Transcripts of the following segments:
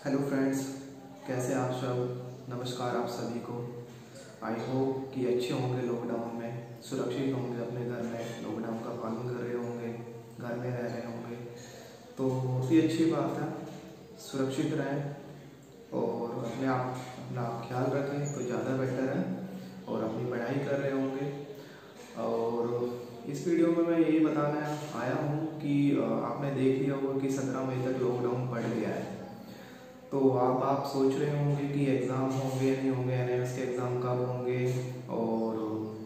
Hello friends, कैसे आप सब। नमस्कार आप सभी को। आई होप कि अच्छे होंगे, लॉकडाउन में सुरक्षित होंगे, अपने घर में लॉकडाउन का पालन कर रहे होंगे, घर में रह रहे होंगे। तो बहुत ही अच्छी बात है, सुरक्षित रहें और अपना ख्याल रखें तो ज़्यादा बेटर है। और अपनी पढ़ाई कर रहे होंगे। और इस वीडियो में मैं यही बताने आया हूँ कि आपने देख लिया होगा कि 17 मई तक लॉकडाउन बढ़ गया है। तो आप सोच रहे होंगे कि एग्ज़ाम होंगे नहीं होंगे, एनएमएस के एग्ज़ाम कब होंगे और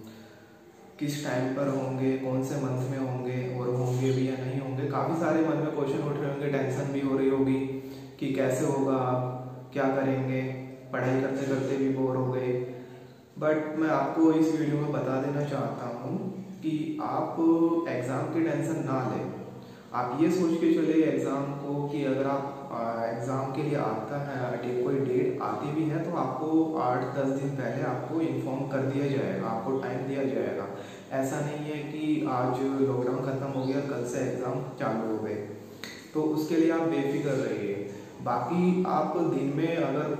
किस टाइम पर होंगे, कौन से मंथ में होंगे और होंगे भी या नहीं होंगे। काफ़ी सारे मन में क्वेश्चन उठ रहे होंगे, टेंशन भी हो रही होगी कि कैसे होगा, आप क्या करेंगे, पढ़ाई करते करते भी बोर हो गए। बट मैं आपको इस वीडियो में बता देना चाहता हूँ कि आप एग्ज़ाम की टेंशन ना लें। आप ये सोच के चले एग्ज़ाम को कि अगर आप एग्ज़ाम के लिए आता है, कोई डेट आती भी है तो आपको 8-10 दिन पहले आपको इन्फॉर्म कर दिया जाएगा, आपको टाइम दिया जाएगा। ऐसा नहीं है कि आज लॉकडाउन ख़त्म हो गया, कल से एग्ज़ाम चालू हो गए। तो उसके लिए आप बेफिक्र रहिए। बाकी आप दिन में अगर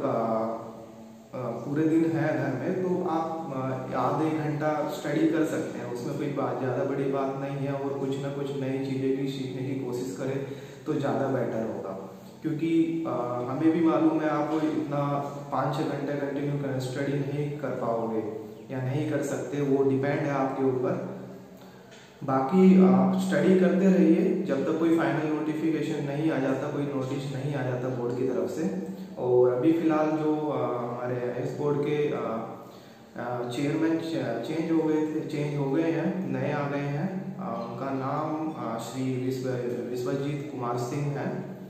पूरे दिन है घर में तो आप आधे एक घंटा स्टडी कर सकते हैं। उसमें कोई ज़्यादा बड़ी बात नहीं है और कुछ ना कुछ नई चीज़ें भी सीखने की कोशिश करें तो ज़्यादा बेटर होगा। क्योंकि हमें भी मालूम है आप इतना 5-6 घंटे कंटिन्यू स्टडी नहीं कर पाओगे या नहीं कर सकते, वो डिपेंड है आपके ऊपर। बाकी आप स्टडी करते रहिए जब तक कोई फाइनल नोटिफिकेशन नहीं आ जाता, कोई नोटिस नहीं आ जाता बोर्ड की तरफ से। और अभी फ़िलहाल जो हमारे इस बोर्ड के चेयरमैन चेंज हो गए हैं, नए आ गए हैं। उनका नाम श्री विश्वजीत कुमार सिंह है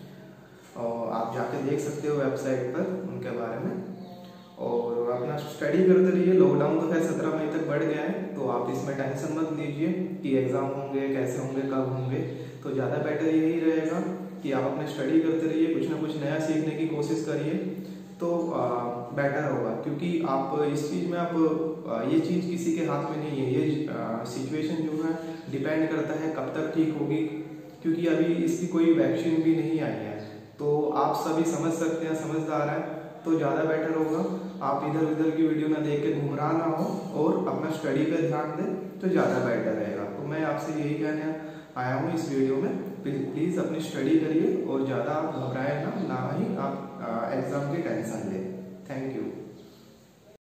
और आप जाके देख सकते हो वेबसाइट पर उनके बारे में। और अपना स्टडी करते रहिए। लॉकडाउन तो खैर 17 मई तक बढ़ गया है तो आप इसमें टेंशन मत लीजिए कि एग्ज़ाम होंगे, कैसे होंगे, कब होंगे। तो ज़्यादा बेटर यही रहेगा कि आप अपने स्टडी करते रहिए, कुछ ना कुछ नया सीखने की कोशिश करिए तो बेटर होगा। क्योंकि आप इस चीज़ में ये चीज़ किसी के हाथ में नहीं है। ये सिचुएशन जो है डिपेंड करता है कब तक ठीक होगी, क्योंकि अभी इसकी कोई वैक्सीन भी नहीं आई है। तो आप सभी समझ सकते हैं, समझदार हैं तो ज़्यादा बेटर होगा। आप इधर उधर की वीडियो ना देख के गुमराह ना हो और अपना स्टडी पे ध्यान दें तो ज़्यादा बेटर रहेगा। तो मैं आपसे यही कहने आया हूँ इस वीडियो में, प्लीज़ अपनी स्टडी करिए और ज़्यादा घबराए ना ही आप एग्ज़ाम की टेंशन लें। Thank you.